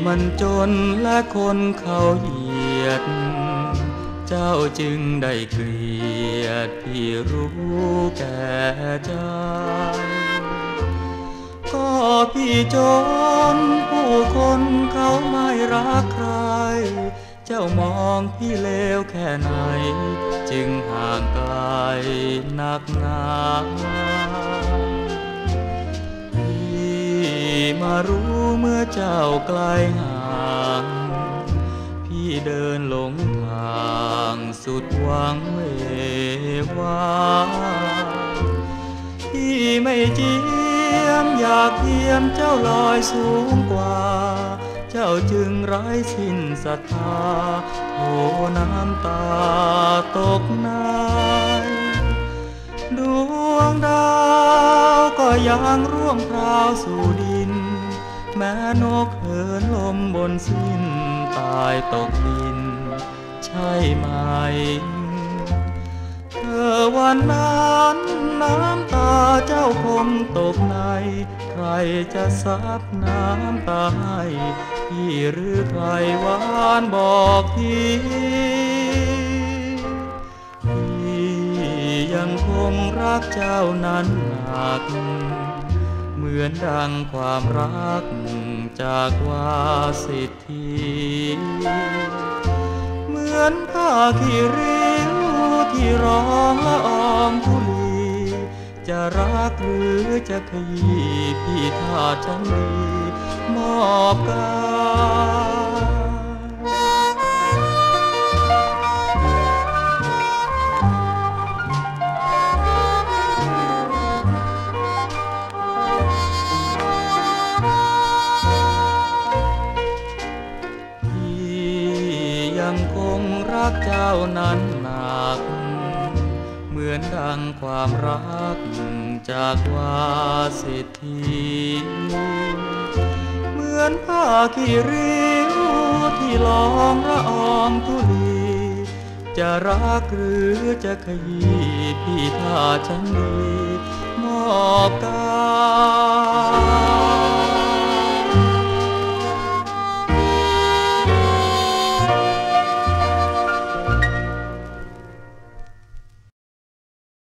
มันจนและคนเขาเหยียดเจ้าจึงได้เกลียดพี่รู้แก่ใจก็พี่จนผู้คนเขาไม่รักใครเจ้ามองพี่เลวแค่ไหนจึงห่างไกลนักหนาพี่มารู้เมื่อเจ้าไกลห่างพี่เดินหลงทางสุดหวังเววาพี่ไม่เจียมอยากเทียมเจ้าลอยสูงกว่าเจ้าจึงไร้สิ้นศรัทธาโอ้น้ำตาตกในดวงดาวก็ยังร่วงพราวสู่ดินแม้นกเหินลมบนสิ้นตายตกดินใช่ไหมเธอวันนั้นน้ำตาเจ้าคงตกในใครจะซับน้ำตาให้พี่หรือใครหวานบอกพี่ยังคงรักเจ้านั้นหนักเหมือนดังความรักจากวาสิทธีเหมือนผ้าขี้ริ้วที่ร้องละอองธุลีจะรักหรือจะขยี้พี่ถ้าฉันดีมอบกยังคงรักเจ้านั้นหนักเหมือนดังความรักจากวาสิทธีเหมือนผ้าขี้ริ้วที่ลองละอองธุลีจะรักหรือจะขยี้พี่ถ้าฉันดีมอบกาย